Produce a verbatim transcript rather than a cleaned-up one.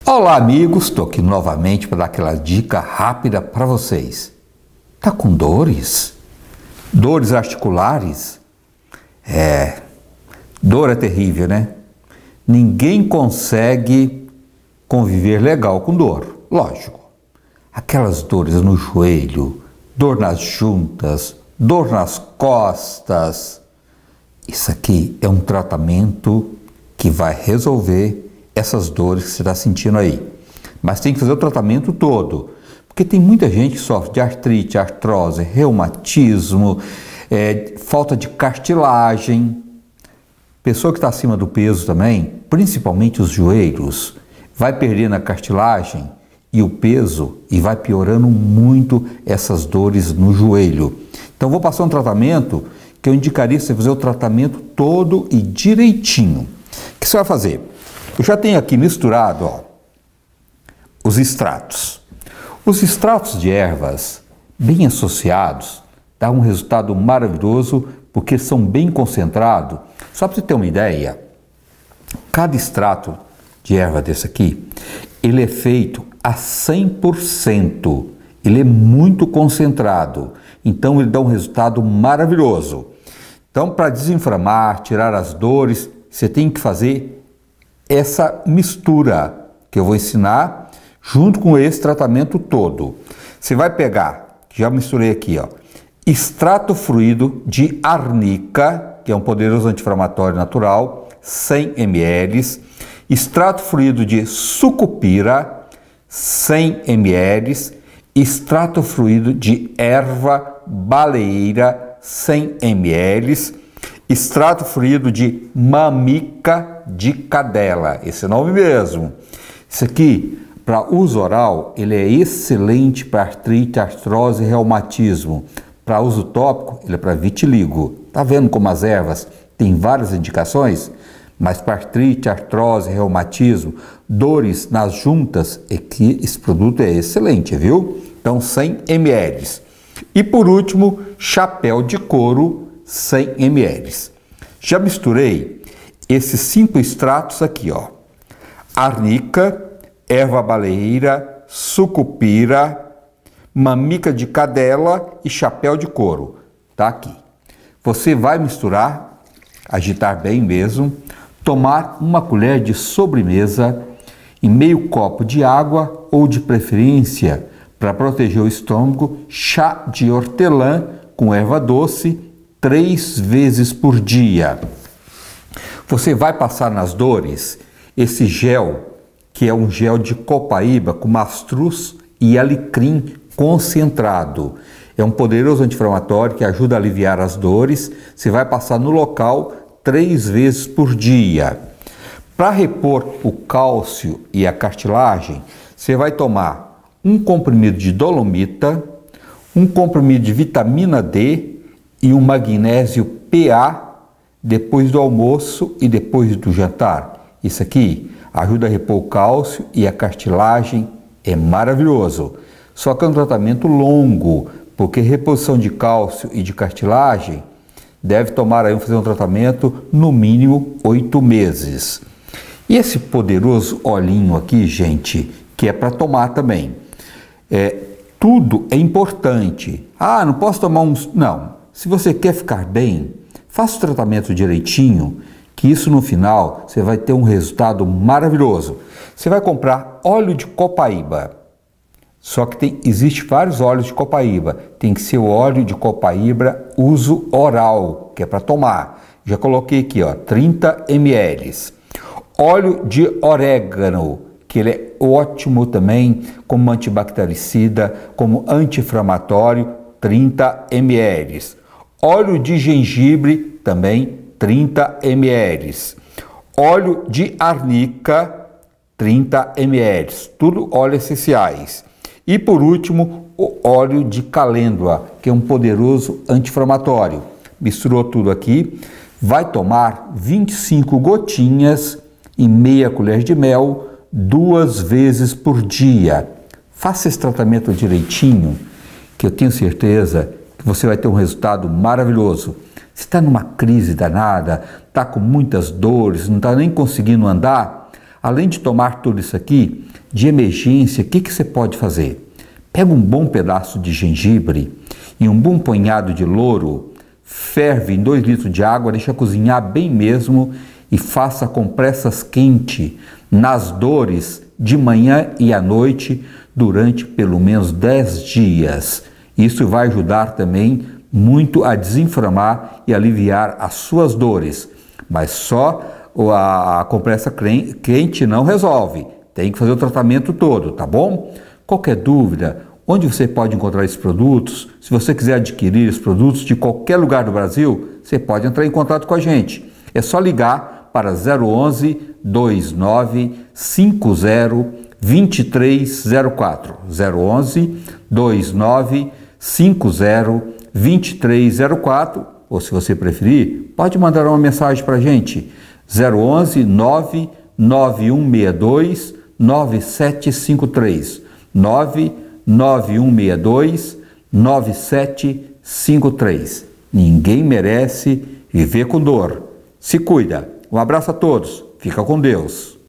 Olá amigos, estou aqui novamente para dar aquela dica rápida para vocês. Tá com dores? Dores articulares? É, dor é terrível, né? Ninguém consegue conviver legal com dor, lógico. Aquelas dores no joelho, dor nas juntas, dor nas costas. Isso aqui é um tratamento que vai resolver essas dores que você está sentindo aí. Mas tem que fazer o tratamento todo, porque tem muita gente que sofre de artrite, artrose, reumatismo, é, falta de cartilagem. Pessoa que está acima do peso também, principalmente os joelhos, vai perdendo a cartilagem e o peso e vai piorando muito essas dores no joelho. Então vou passar um tratamento que eu indicaria você fazer o tratamento todo e direitinho. O que você vai fazer? Eu já tenho aqui misturado, ó, os extratos. Os extratos de ervas bem associados dão um resultado maravilhoso porque são bem concentrados. Só para você ter uma ideia, cada extrato de erva desse aqui, ele é feito a cem por cento. Ele é muito concentrado, então ele dá um resultado maravilhoso. Então, para desinflamar, tirar as dores, você tem que fazer essa mistura que eu vou ensinar junto com esse tratamento todo. Você vai pegar, já misturei aqui, ó, extrato fluido de arnica, que é um poderoso anti-inflamatório natural, cem mililitros, extrato fluido de sucupira, cem mililitros, extrato fluido de erva baleeira, cem mililitros, extrato fluido de mamica de cadela, esse nome mesmo. Isso aqui, para uso oral, ele é excelente para artrite, artrose e reumatismo. Para uso tópico, ele é para vitiligo. Tá vendo como as ervas têm várias indicações? Mas para artrite, artrose, reumatismo, dores nas juntas, é que esse produto é excelente, viu? Então, cem mililitros. E por último, chapéu de couro, cem mililitros. Já misturei esses cinco extratos aqui, ó. Arnica, erva baleeira, sucupira, mamica de cadela e chapéu de couro. Tá aqui. Você vai misturar, agitar bem mesmo, tomar uma colher de sobremesa e meio copo de água ou de preferência, para proteger o estômago, chá de hortelã com erva doce três vezes por dia. Você vai passar nas dores esse gel, que é um gel de copaíba com mastruz e alecrim concentrado. É um poderoso anti-inflamatório que ajuda a aliviar as dores. Você vai passar no local três vezes por dia. Para repor o cálcio e a cartilagem, você vai tomar um comprimido de dolomita, um comprimido de vitamina D e um magnésio P A depois do almoço e depois do jantar. Isso aqui ajuda a repor o cálcio e a cartilagem, é maravilhoso. Só que é um tratamento longo, porque reposição de cálcio e de cartilagem deve tomar aí, fazer um tratamento no mínimo oito meses. E esse poderoso olhinho aqui, gente, que é para tomar também. É, tudo é importante. Ah, não posso tomar uns... Não. Se você quer ficar bem, faça o tratamento direitinho, que isso no final você vai ter um resultado maravilhoso. Você vai comprar óleo de copaíba. Só que tem, existe vários óleos de copaíba. Tem que ser o óleo de copaíba uso oral, que é para tomar. Já coloquei aqui, ó, trinta mililitros. Óleo de orégano, que ele é ótimo também como antibactericida, como anti-inflamatório, trinta mililitros. Óleo de gengibre, também trinta mililitros. Óleo de arnica, trinta mililitros. Tudo óleos essenciais. E por último, o óleo de calêndula, que é um poderoso anti-inflamatório. Misturou tudo aqui. Vai tomar vinte e cinco gotinhas e meia colher de mel duas vezes por dia. Faça esse tratamento direitinho, que eu tenho certeza que você vai ter um resultado maravilhoso. Se está numa crise danada, está com muitas dores, não está nem conseguindo andar, Além de tomar tudo isso aqui, de emergência, o que, que você pode fazer? Pega um bom pedaço de gengibre e um bom punhado de louro, ferve em dois litros de água, deixa cozinhar bem mesmo e faça compressas quentes nas dores de manhã e à noite durante pelo menos dez dias. Isso vai ajudar também muito a desinflamar e aliviar as suas dores. Mas só a, a compressa quente não resolve. Tem que fazer o tratamento todo, tá bom? Qualquer dúvida, onde você pode encontrar esses produtos? Se você quiser adquirir os produtos de qualquer lugar do Brasil, você pode entrar em contato com a gente. É só ligar para zero onze, vinte e nove, cinquenta, vinte e três zero quatro. zero onze, vinte e nove, cinquenta, vinte e três zero quatro. Ou se você preferir, pode mandar uma mensagem para a gente. zero onze, nove nove um seis dois, nove sete cinco três. nove nove um seis dois, nove sete cinco três. Ninguém merece viver com dor. Se cuida. Um abraço a todos. Fica com Deus.